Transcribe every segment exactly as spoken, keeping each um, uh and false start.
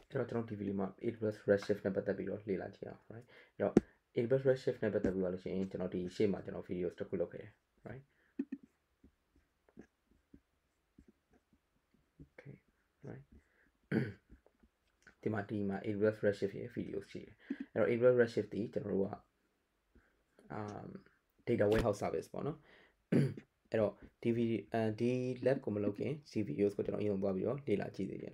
အဲ့တော့ကျွန်တော်ဒီဗီဒီယိုမှာ A W S Redshift နဲ့ပတ်သက်ပြီးတော့လေ့လာကြည့်အောင် right အဲ့တော့ A W S Redshift နဲ့ပတ်သက်ပြီးတော့လို့ရှိရင်ကျွန်တော်ဒီရှေ့မှာကျွန်တော် videos တစ်ခုလုပ်ခဲ့တယ် right okay right ဒီမှာဒီမှာ A W S Redshift ရဲ့ videos ရှိတယ်အဲ့တော့ A W S Redshift ဒီကျွန်တော်တို့က um data warehouse service ပေါ့နော်အဲ့တော့ဒီ video ဒီ lab ကိုမလုပ်ခင်ဒီ videos ကိုကျွန်တော်အရင်သွားပြီးတော့လေ့လာကြည့်သေးတယ်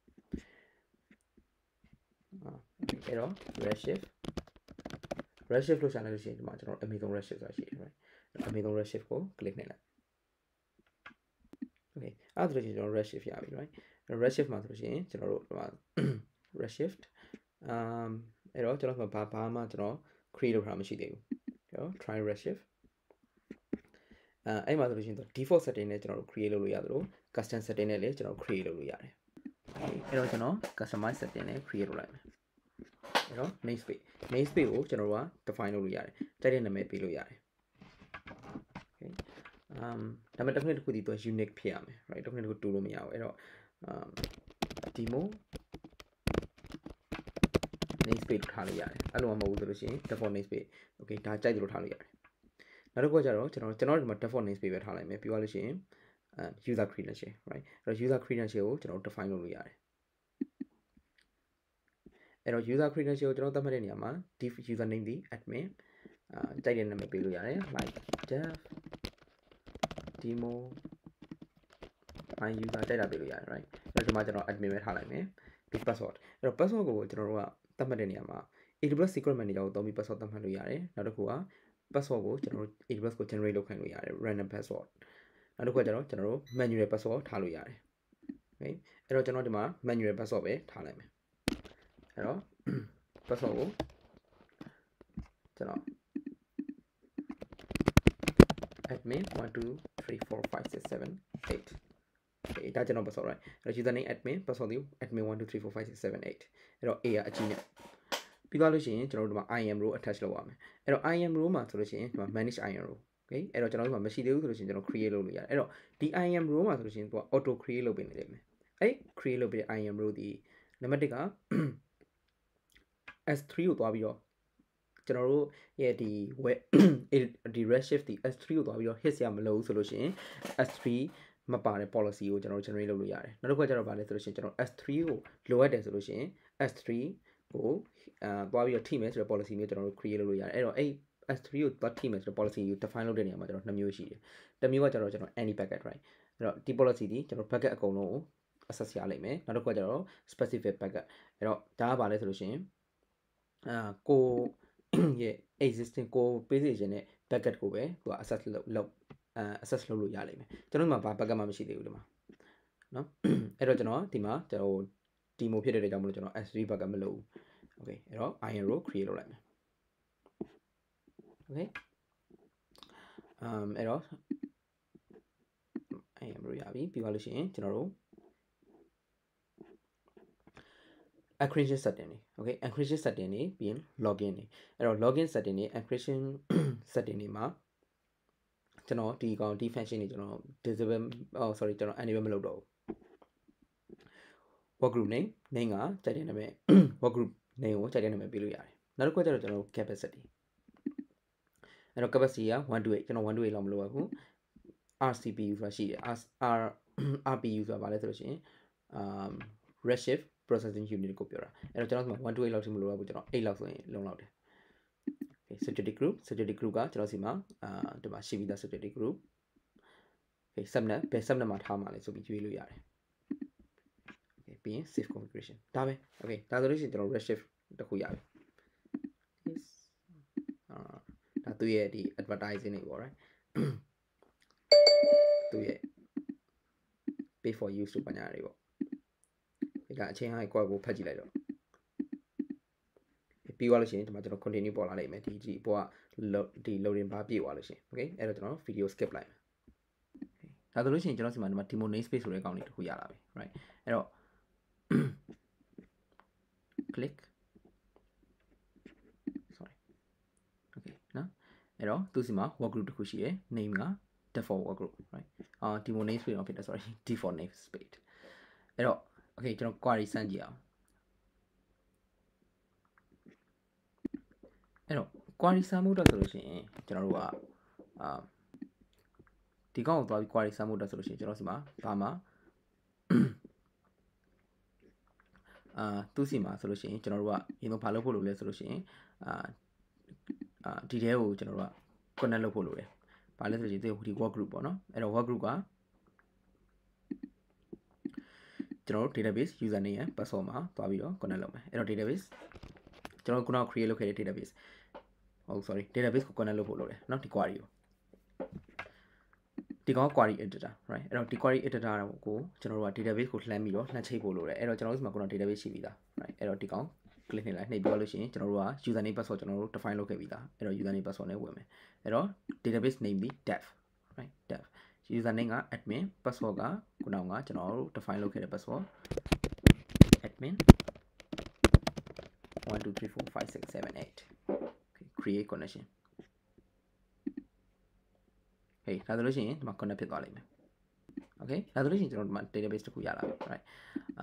အဲ့တော့ Redshift Redshift လို့ရှာလိုက်လို့ရှိရင်ဒီမှာကျွန်တော် Amazon Redshift ဆိုတာရှိတယ် right Amazon Redshift ကို click နှိပ်လိုက် okay အဲ့ဒါဆိုရင်ကျွန်တော် Redshift ရပြီ right Redshift မှာဆိုလို့ရှိရင်ကျွန်တော်တို့ဒီမှာ Redshift um အဲ့တော့ကျွန်တော်ဘာဘာမှကျွန်တော် create လုပ်ထားမှမရှိသေးဘူးကျွန်တော် try Redshift အဲအဲ့မှာဆိုလို့ရှိရင် default setting နဲ့ကျွန်တော်တို့ create လုပ်လို့ရသလို custom setting နဲ့လည်းကျွန်တော် create လုပ်လို့ရတယ်အဲ့တော့ကျွန်တော် customize setting နဲ့ create လုပ်လိုက်မယ်အဲ့တော့ namespace namespace ကိုကျွန်တော်တို့က define လုပ်လို့ရတယ်တိုက်တဲ့နာမည်ပေးလို့ရတယ် okay um ဒါပေမဲ့တစ်ခုနဲ့တစ်ခုဒီတော့ unique ဖြစ်ရမယ် right တစ်ခုနဲ့တစ်ခုတူလို့မရဘူးအဲ့တော့ um demo namespace ထားလို့ရတယ်အဲ့လိုမှမဟုတ်ဘူးဆိုလို့ရှိရင် default namespace okay ဒါကြိုက်တယ်လို့ထားလို့ရတယ်နောက်တစ်ခုကကျတော့ကျွန်တော်ကျွန်တော်ဒီမှာ default namespace ပဲထားလိုက်မယ်ပြီးသွားလို့ရှိရင် user credential right အဲ့တော့ user credential ကိုကျွန်တော် define လုပ်လို့ရတယ်အဲ့တော့ user credential ကိုကျွန်တော်သတ်မှတ်တဲ့နေရာမှာ div username ဒီ admin အာကြိုက်တဲ့နာမည်ပေးလို့ရတယ် like dev demo my user ကြိုက်တာပေးလို့ရတယ် right အဲ့တော့ဒီမှာကျွန်တော် admin ပဲထားလိုက်မယ်ပြီး password အဲ့တော့ password ကိုကျွန်တော်တို့ကသတ်မှတ်တဲ့နေရာမှာ A W S secret manager ကိုသုံးပြီး password သတ်မှတ်လို့ရတယ်နောက်တစ်ခုက password ကိုကျွန်တော်တို့ A W S ကို generate လုပ်ခိုင်းလို့ရတယ် random password နောက်တစ်ခုကကျတော့ကျွန်တော်တို့ manual password ထားလို့ရတယ် okay အဲ့တော့ကျွန်တော်ဒီမှာ manual password ပဲထားလိုက်မယ်အဲ့တော့ password ကိုကျွန်တော် admin one two three four five six seven eight okay ဒါကျွန်တော် password right အဲ့တော့ username admin password ဒီ admin one two three four five six seven eight အဲ့တော့ A ကအကြီးနဲ့ပြီးသွားလို့ရှိရင်ကျွန်တော်တို့ဒီမှာ I am row attach လုပ်ရမယ်အဲ့တော့ I am row မှာဆိုလို့ရှိရင်ဒီမှာ manage I am row okay အဲ့တော့ကျွန်တော်တို့ဒီမှာမရှိသေးဘူးဆိုလို့ရှိရင်ကျွန်တော် create လုပ်လို့ရတယ်အဲ့တော့ဒီ I am row မှာဆိုလို့ရှိရင်သူက auto create လုပ်ပေးနေတယ်မယ်အဲ့ create လုပ်ပေးတဲ့ I am row ဒီနံပါတ်oneက S three ကိုသွားပြီးတော့ကျွန်တော်တို့ရဲ့ဒီ web ဒီ Redshift ဒီ S three ကိုသွားပြီးတော့ hit ရမလို့ဆိုလို့ရှိရင် S three မပါတဲ့ policy ကိုကျွန်တော်တို့ generate လုပ်လို့ရတယ်နောက်တစ်ခုကကျတော့ဗာလဲဆိုလို့ရှိရင်ကျွန်တော် S three ကိုလိုအပ်တယ်ဆိုလို့ရှိရင် S three ကိုအာသွားပြီးတော့ထိမယ်ဆိုတဲ့ policy မျိုးကျွန်တော်တို့ create လုပ်လို့ရတယ်အဲ့တော့အဲ့ S three ကိုသွားထိမယ်ဆိုတဲ့ policy ကို define လုပ်တဲ့နေရာမှာကျွန်တော်နှစ်မျိုးရှိတယ်တစ်မျိုးကကျတော့ကျွန်တော် any packet right အဲ့တော့ဒီ policy ဒီကျွန်တော် packet အကုန်လုံးကို access ရလိမ့်မယ်နောက်တစ်ခုကကျတော့ specific packet အဲ့တော့ဒါကဗာလဲဆိုလို့ရှိရင်အာကိုရဲ့ existing ကိုပေးစီခြင်းနဲ့ packet ကိုပဲသူက access လုပ်လုပ်အာ access လုပ်လို့ရလိမ့်မယ်ကျွန်တော်ဒီမှာဘာ packet မှမရှိသေးဘူးဒီမှာနော်အဲ့တော့ကျွန်တော်ဒီမှာကျွန်တော် demo ဖြစ်တဲ့အတွက်ကြောင့်မလို့ကျွန်တော် S three packet မလုပ်ဘူး okay အဲ့တော့ I am row create လုပ်လိုက်မယ် okay um အဲ့တော့ I am row ရပြီပြီးသွားလို့ရှိရင်ကျွန်တော်တို့ encryption setting နေ okay encryption setting နေပြီးရင် login နေအဲ့တော့ login setting နေ encryption setting နေမှာကျွန်တော်ဒီကောင်ဒီ function နေကျွန်တော် disable oh sorry ကျွန်တော် enable မလုပ်တော့ဘူး work group name name ကကြိုက်တဲ့နာမည် work group name ကိုကြိုက်တဲ့နာမည်ပေးလို့ရတယ်နောက်တစ်ခုကျတော့ကျွန်တော် capacity အဲ့တော့ capacity ကone to eightကျွန်တော်one to eightလောက်မလိုပါဘူး R C P U ဆိုတာရှိတယ် R R P U ဆိုတာဗာလဲဆိုလို့ရှိရင် um Redshift processing unit ကိုပြောတာအဲ့တော့ကျွန်တော်ဒီမှာone to eightလောက်ထိမလိုတော့ဘူးကျွန်တော်eightလောက်ဆိုရင်လုံလောက်တယ် okay security group security group ကကျွန်တော်စီမှာအာဒီမှာရှိပြီးသား security group okay subnet ဘယ် subnet မှာထားမှာလဲဆိုပြီးရွေးလို့ရတယ် okay ပြီးရင် save configuration ဒါပဲ okay ဒါဆိုလို့ရှိရင်ကျွန်တော် Redshift တစ်ခုရပြီ yes အာဒါသူရဲ့ဒီ advertising တွေပေါ့ right သူရဲ့ pay for use လို့ပညာတွေပေါ့ဒါအချိန်ဟိုက်ကွက်ကိုဖတ်ကြည့်လိုက်တော့ပြီးသွားလို့ရှိရင်ဒီမှာကျွန်တော် continue ပေါ်လာလိမ့်မယ်ဒီဒီပေါ်ကဒီ loading bar ပြည့်သွားလို့ရှိရင် okay အဲ့တော့ကျွန်တော် video skip လိုက်မယ် okay ဒါဆိုလို့ရှိရင်ကျွန်တော်စီမှာဒီမှာ demo namespace ဆိုတဲ့ကောင်လေးတစ်ခုရလာပြီ right အဲ့တော့ click sorry okay နော်အဲ့တော့သူစီမှာ work group တစ်ခုရှိရယ် name က default work group right အာ demo namespace တော့ဖြစ်တယ် sorry default namespace အဲ့တော့ okay ကျွန်တော် query စမ်းကြည့်အောင်အဲ့တော့ query စမ်းမှုတော့ဆိုလို့ရှိရင်ကျွန်တော်တို့ကအာဒီကောင်ကိုသွားပြီး query စမ်းမှုတော့ဆိုလို့ရှိရင်ကျွန်တော်စီမှာဘာမှအာသူ့စီမှာဆိုလို့ရှိရင်ကျွန်တော်တို့ကရင်တော့ဘာလုပ်ဖို့လုပ်လဲဆိုလို့ရှိရင်အာအာဒီတဲကိုကျွန်တော်တို့က connect လုပ်ဖို့လုပ်တယ်။ဘာလဲဆိုလို့ရှိရင်ဒီ work group ပေါ့နော်။အဲ့တော့ work group ကကျွန်တော်တို့ database username ရယ် password မှာသွားပြီးတော့ connect လုပ်မယ်။အဲ့တော့ database ကျွန်တော်ခုနက create လုပ်ခဲ့တဲ့ database ဟုတ် sorry database ကို connect လုပ်ဖို့လုပ်တယ်เนาะဒီ query ကိုဒီကောင် query editor right အဲ့တော့ဒီ query editor ကိုကျွန်တော်တို့က database ကိုလှမ်းပြီးတော့လှမ်းချိတ်ဖို့လုပ်တယ်အဲ့တော့ကျွန်တော်တို့ဒီမှာခုန database ရှိပြီသား right အဲ့တော့ဒီကောင် click နှိပ်လိုက်နှိပ်ပြီးတော့လို့ရှိရင်ကျွန်တော်တို့က username password ကျွန်တော်တို့ define လုပ်ခဲ့ပြီသားအဲ့တော့ username password နဲ့ဝင်မယ်အဲ့တော့ database name ပြီး dev right dev username က admin password ကခုနကကျွန်တော်တို့ define လုပ်ခဲ့တဲ့ password admin one two three four five six seven eight okay create connectionဟေးဒါဆိုလို့ရှိရင်ဒီမှာ connect ဖြစ်သွားလိမ့်မယ် okay ဒါဆိုလို့ရှိရင်ကျွန်တော်ဒီမှာ database တစ်ခုရလာပြီ right အာ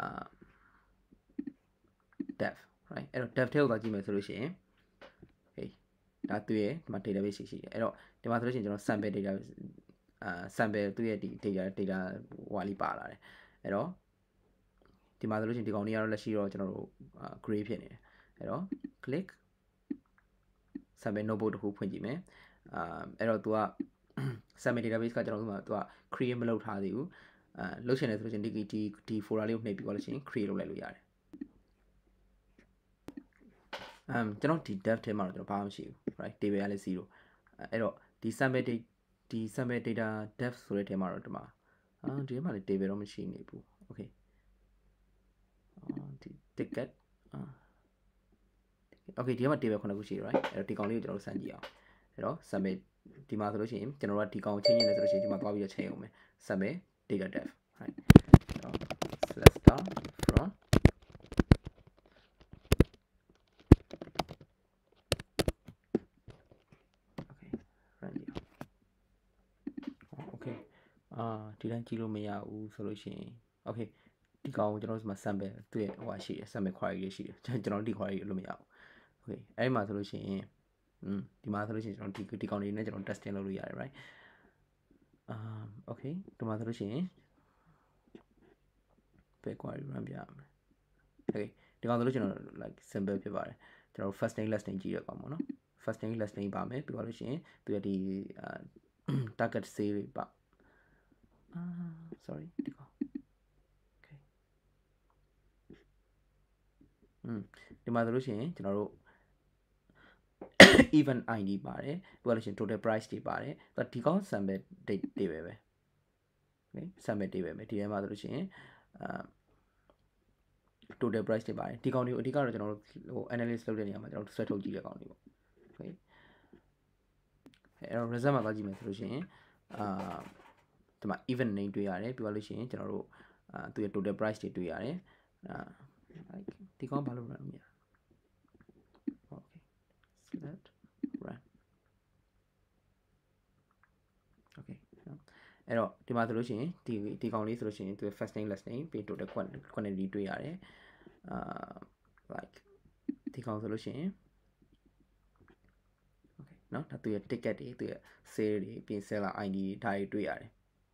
dev right အဲ့တော့ dev ထဲကိုသွားကြည့်မယ်ဆိုလို့ရှိရင်ဟေးဒါသူ့ရဲ့ဒီမှာ database ရှိရှိတယ်အဲ့တော့ဒီမှာဆိုလို့ရှိရင်ကျွန်တော် sample data အာ sample သူ့ရဲ့ဒီ data data ဟိုဟာလေးပါလာတယ်အဲ့တော့ဒီမှာဆိုလို့ရှိရင်ဒီကောင်လေးကတော့လက်ရှိတော့ကျွန်တော်တို့ gray ဖြစ်နေတယ်အဲ့တော့ click sample notebook တစ်ခုဖွင့်ကြည့်မယ်အာအဲ့တော့ तू ကsample database ကကျွန်တော်တို့မှာ तू က create မလုပ်ထားသေးဘူးအာလုပ်ချင်တယ်ဆိုလို့ရှိရင်ဒီဒီဒီ folder လေးကိုနှိပ်ပြီးတော့လို့ရှိရင် create လုပ်လိုက်လို့ရတယ်အမ်ကျွန်တော်ဒီ dev ထဲမှာတော့ကျွန်တော်ဘာမှမရှိဘူး right table ကလည်းzeroအဲ့တော့ဒီ sample data ဒီ sample data dev ဆိုတဲ့ထဲမှာတော့ဒီမှာအာဒီထဲမှာလည်း table တော့မရှိနေဘူး okay အော်ဒီ ticket အာ okay ဒီမှာ table ခုနှစ်ခုရှိတယ် right အဲ့တော့ဒီကောင်လေးကိုကျွန်တော်တို့စမ်းကြည့်အောင်အဲ့တော့ submit ဒီမှာဆိုလို့ရှိရင်ကျွန်တော်တို့ကဒီကောင်ကိုချိန်နေတယ်ဆိုလို့ရှိရင်ဒီမှာသွားပြီးတော့ချိန်အောင်မယ် submit data dev right အဲ့တော့ let's start from okay အာဒီတိုင်းကြည့်လို့မရဘူးဆိုလို့ရှိရင် okay ဒီကောင်ကိုကျွန်တော်တို့ဒီမှာ sample သူ့ရဲ့ဟိုဟာရှိတယ် sample query လေးရှိတယ်ကျွန်တော်တို့ဒီ query လို့မရဘူး okay အဲ့ဒီမှာဆိုလို့ရှိရင်อืมဒီမှာဆိုလို့ရှိရင်ကျွန်တော်ဒီဒီကောင်လေးနဲ့ကျွန်တော် testing လုပ်လို့ရတယ် right အာ okay ဒီမှာဆိုလို့ရှိရင်ဘယ် query run ပြရမလဲ okay ဒီကောင်ဆိုလို့ကျွန်တော် like simple ဖြစ်ပါတယ်ကျွန်တော် first name last name ကြည့်ရအောင်ပေါ့နော် first name last name ပါမယ်ပြီးတော့လို့ရှိရင်သူရဲ့ဒီ target save ပါအာ sorry ဒီကောင် okay อืมဒီမှာဆိုလို့ရှိရင်ကျွန်တော်တို့ event id ပါတယ်ပြီးတော့လို့ရှိရင် total price တွေပါတယ်ဒီကောင် sample date တွေပဲပဲ okay sample တွေပဲပဲဒီထဲမှာဆိုလို့ရှိရင်အာ total price တွေပါတယ်ဒီကောင်တွေကိုအဓိကတော့ကျွန်တော်တို့ဟို analyst လုပ်တဲ့နေရာမှာကျွန်တော်တို့ဆွဲထုတ်ကြည့်တဲ့ကောင်တွေပေါ့ okay အဲ့တော့ result မှာသွားကြည့်မယ်ဆိုလို့ရှိရင်အာဒီမှာ event name တွေ့ရတယ်ပြီးတော့လို့ရှိရင်ကျွန်တော်တို့အာသူရဲ့ total price တွေတွေ့ရတယ်အာဒီကောင်ဘာလို့ run မရ okay select run okay အဲ့တော့ဒီမှာဆိုလို့ရှိရင်ဒီဒီကောင်လေးဆိုလို့ရှိရင်သူရဲ့ first name last name ပြီး total quantity တွေ့ရတယ်အာ like ဒီကောင်ဆိုလို့ရှိရင် okay เนาะဒါသူရဲ့ ticket တွေသူရဲ့ sale တွေပြီး seller id ဒါတွေတွေ့ရတယ်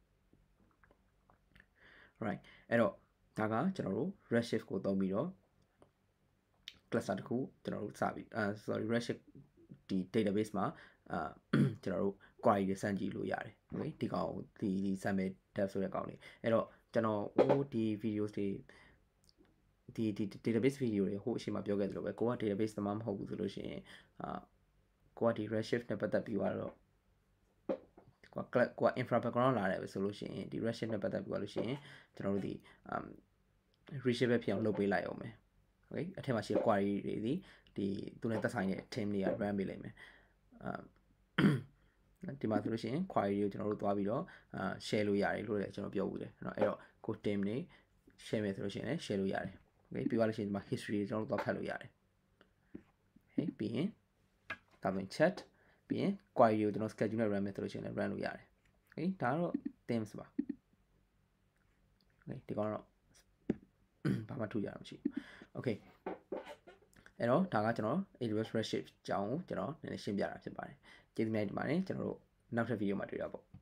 right အဲ့တော့ဒါကကျွန်တော်တို့ redshift ကိုသုံးပြီးတော့ cluster တစ်ခုကျွန်တော်တို့စပြီးအာ sorry redshift ဒီ database မှာအာကျွန်တော်တို့ query တွေစမ်းကြည့်လို့ရတယ် okay ဒီကောင်ဒီဒီ sample dev ဆိုတဲ့ကောင်လေးအဲ့တော့ကျွန်တော်ဟိုဒီ videos တွေဒီဒီ database video တွေဟိုအရှိမပြောခဲ့သလိုပဲကိုက database သမားမဟုတ်ဘူးဆိုလို့ရှိရင်အာကိုကဒီ redshift နဲ့ပတ်သက်ပြီးတော့ကိုကကိုက infra background လာတယ်ပဲဆိုလို့ရှိရင်ဒီ redshift နဲ့ပတ်သက်ပြီးတော့လို့ရှိရင်ကျွန်တော်တို့ဒီ um redshift ပဲဖြစ်အောင်လုပ်ပေးလိုက်အောင်မယ် okay အထက်မှာရှိတဲ့ query တွေဒီဒီသူနဲ့သက်ဆိုင်တဲ့ team တွေက run ပေးလိုက်မယ်အာဒီမှာဆိုလို့ရှိရင် query တွေကိုကျွန်တော်တို့သွားပြီးတော့အာ share လို့ရတယ်လို့လည်းကျွန်တော်ပြောဘူးတယ်เนาะအဲ့တော့ကို team တွေ share မယ်ဆိုလို့ရှိရင်လည်း share လို့ရတယ် okay ပြီးသွားလို့ရှိရင်ဒီမှာ history တွေကျွန်တော်တို့သွားဖတ်လို့ရတယ် okay ပြီးရင်ဒါဆိုရင် chat ပြီးရင် query ကိုကျွန်တော် schedule နဲ့ run မယ်ဆိုလို့ရှိရင်လည်း run လို့ရတယ် okay ဒါကတော့ themes ပါ okay ဒီကောင်တော့ဘာမှထူကြတာမရှိဘူး okay အဲ့တော့ဒါကကျွန်တော် A W S Redshift အကြောင်းကိုကျွန်တော်နည်းနည်းရှင်းပြတာဖြစ်ပါတယ်ကျေးဇူးများတင်ပါတယ်ကျွန်တော်တို့နောက်ထပ်ဗီဒီယိုမှာတွေ့ရပါ